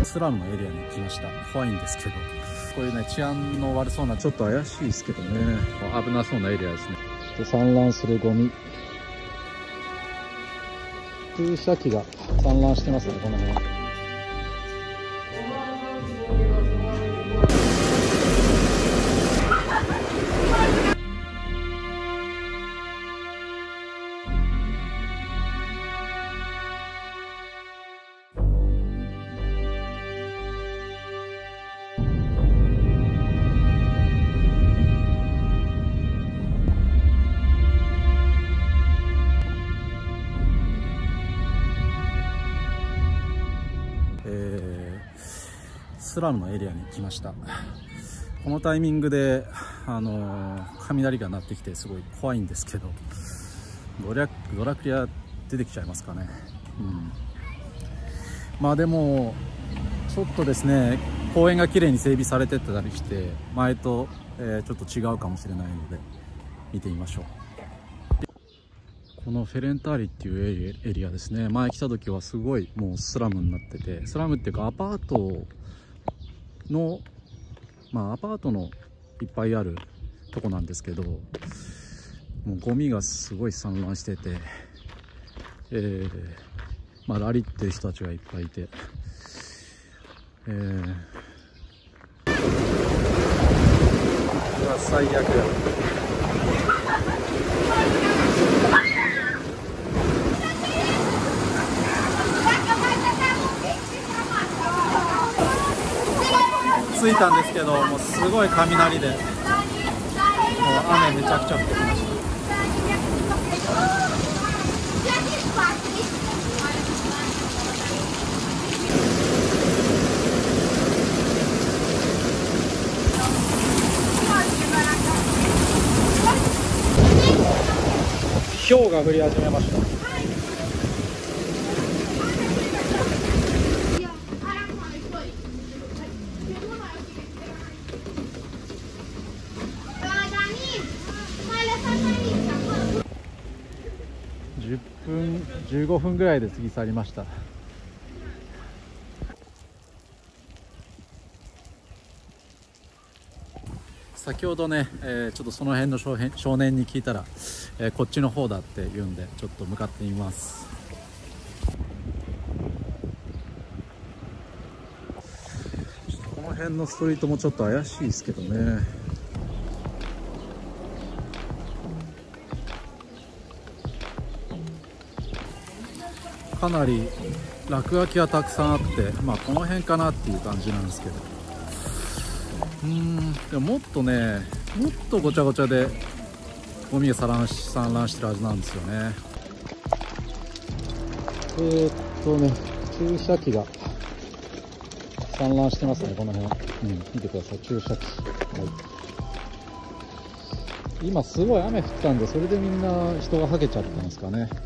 スラムのエリアに来ました。怖いんですけど、こういうね治安の悪そうな、ちょっと怪しいですけどね、危なそうなエリアですね。散乱するゴミ、注射器が散乱してますね、この辺。スラムのエリアに来ました。このタイミングで雷が鳴ってきてすごい怖いんですけど、ドラクエ出てきちゃいますかね。まあでもちょっとですね、公園が綺麗に整備されてたりして前と、ちょっと違うかもしれないので見てみましょう。このフェレンターリっていうエリアですね。前来た時はすごいもうスラムになってて、スラムっていうかアパートのアパートのいっぱいあるとこなんですけど、もうゴミがすごい散乱してて、ラリってる人たちがいっぱいいて、うわ最悪や。着いたんですけど、もうすごい雷で、もう雨めちゃくちゃ降ってきました。氷が降り始めました。15分ぐらいで過ぎ去りました。先ほどね、ちょっとその辺の少年に聞いたら、こっちの方だって言うんでちょっと向かってみます。この辺のストリートもちょっと怪しいですけどね。かなり落書きがたくさんあって、この辺かなっていう感じなんですけど、でももっとごちゃごちゃでゴミが散乱してるはずなんですよね。注射器が散乱してますね、この辺。見てください、注射器。今すごい雨降ったんで、それでみんな人がはけちゃったんですかね。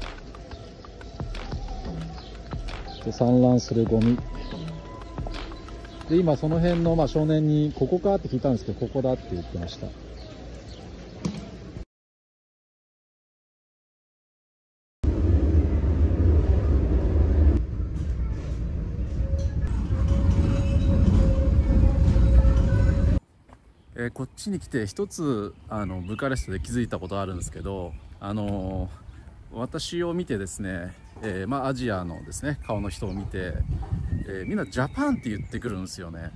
で散乱するゴミで、今その辺の少年にここかって聞いたんですけど、ここだって言ってました。こっちに来て一つブカレストで気づいたことあるんですけど、私を見てですね、アジアのですね顔の人を見て、みんなジャパンって言ってくるんですよね。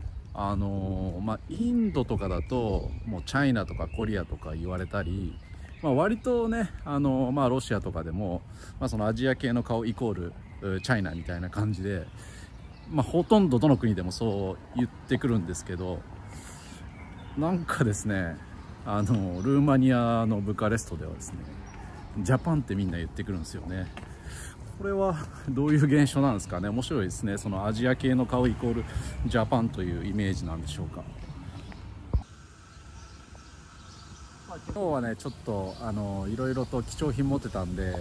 インドとかだともうチャイナとかコリアとか言われたり、割とねロシアとかでも、そのアジア系の顔イコールチャイナみたいな感じで、ほとんどどの国でもそう言ってくるんですけど、なんかですねルーマニアのブカレストではですね、ジャパンってみんな言ってくるんですよね。これはどういう現象なんですかね。面白いですね。そのアジア系の顔イコールジャパンというイメージなんでしょうか。今日はねちょっといろいろと貴重品持ってたんで、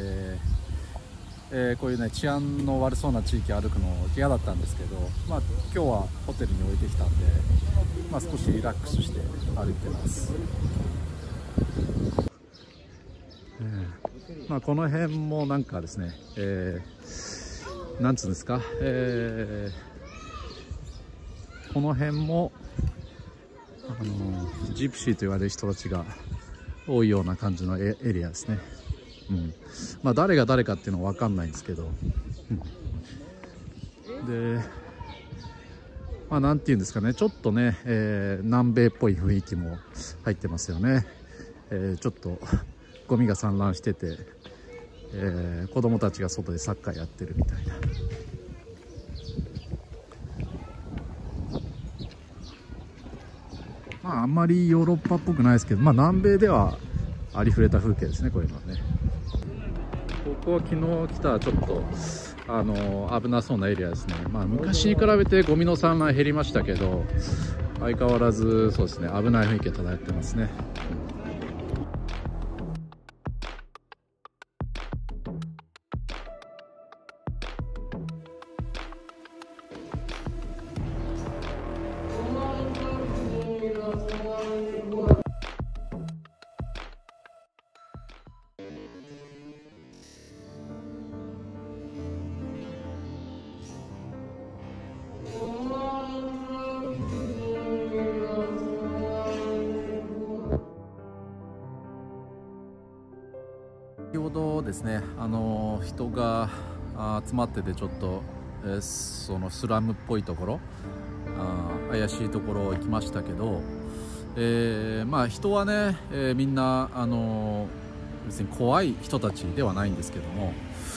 こういうね治安の悪そうな地域歩くの嫌だったんですけど、今日はホテルに置いてきたんで、少しリラックスして歩いてます。この辺もなんかですね、なんつうんですか、 この辺もジプシーと言われる人たちが多いような感じのエリアですね。まあ誰が誰かっていうのは分かんないんですけど、でまあなんていうんですかね、ちょっとね、南米っぽい雰囲気も入ってますよね。ちょっとゴミが散乱してて、子供たちが外でサッカーやってるみたいな。まああんまりヨーロッパっぽくないですけど、まあ南米ではありふれた風景ですね、こういうのはね。ここは昨日来たちょっと危なそうなエリアですね。まあ昔に比べてゴミの散乱減りましたけど、相変わらずそうですね、危ない雰囲気が漂ってますね。先ほどですね、人が集まっててちょっと、そのスラムっぽいところ、怪しいところ行きましたけど、まあ人はね、みんな別に怖い人たちではないんですけども、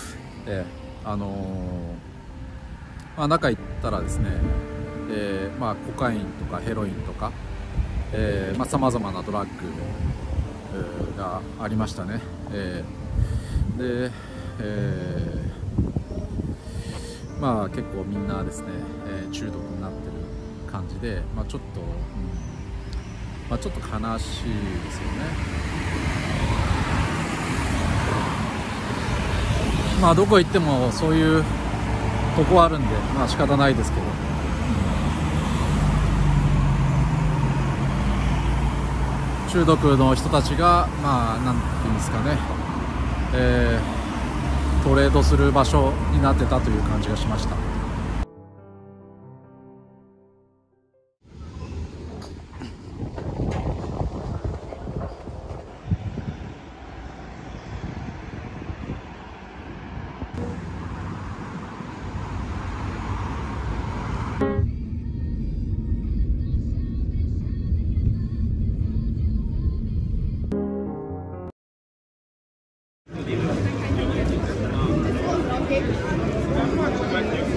まあ、中行ったらですね、まあ、コカインとかヘロインとかさまざまなドラッグがありましたね。で、まあ結構みんなですね、中毒になってる感じで、まあ、ちょっと、まあ、ちょっと悲しいですよね。まあどこ行ってもそういうとこあるんで、まあ仕方ないですけど、中毒の人たちがまあなんていうんですかね、トレードする場所になってたという感じがしま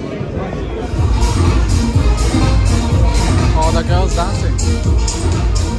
した。All the girls dancing.